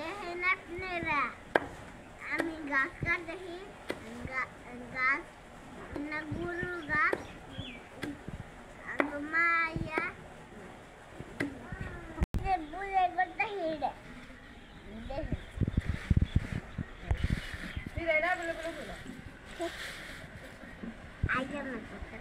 দেখেন আপনারা আমি গাছ কাটছি গাছ না গরুর গাছ মায়া বুঝে করতে হিড়ে দেখেন আগে না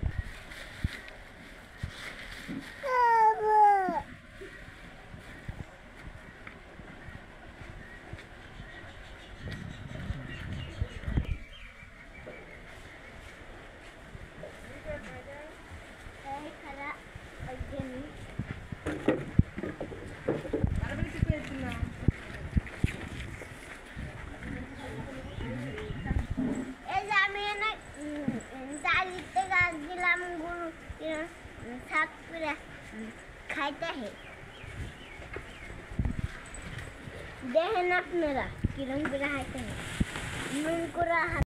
খাইতে হে দেখেন আপনারা কিরম করে খাইতে হে নুন করে